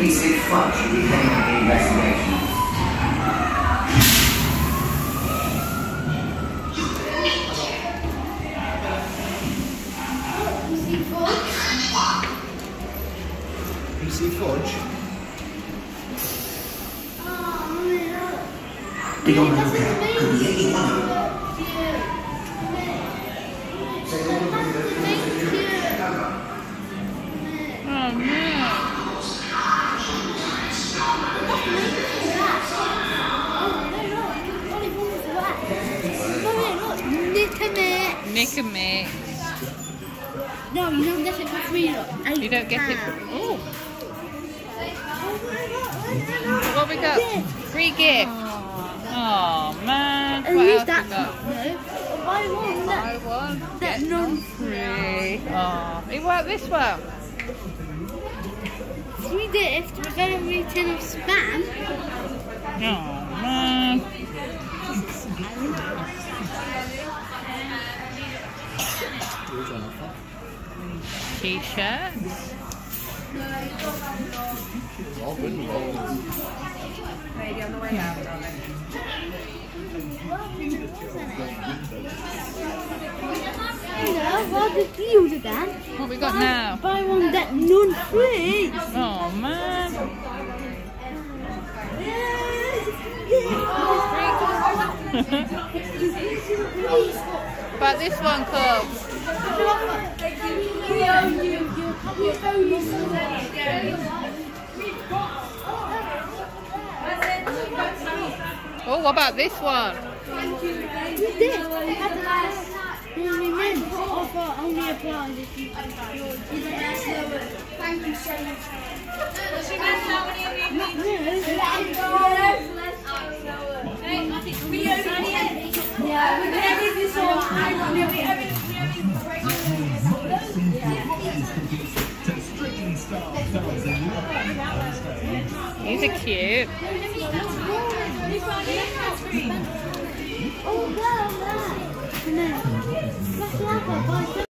Precinct Fudge will be heading up the investigation. PC Fudge? Be on the lookout. Could be any one of them. Oh no. Nick and me. No, you don't get it for free. You don't get it for... Oh. What we got? Free gift. Oh man. What else we got? Buy one. Buy one. Get none free. Oh. You want this one? 3 gifts with a very tin of spam. Oh man. T-shirts. Maybe on the way out, darling. What the deal again? What we got now? Buy one, get none free. Oh man. But this one, Cub. Oh, what about this one? Offer only applies if you thank you so much. These are cute. Oh,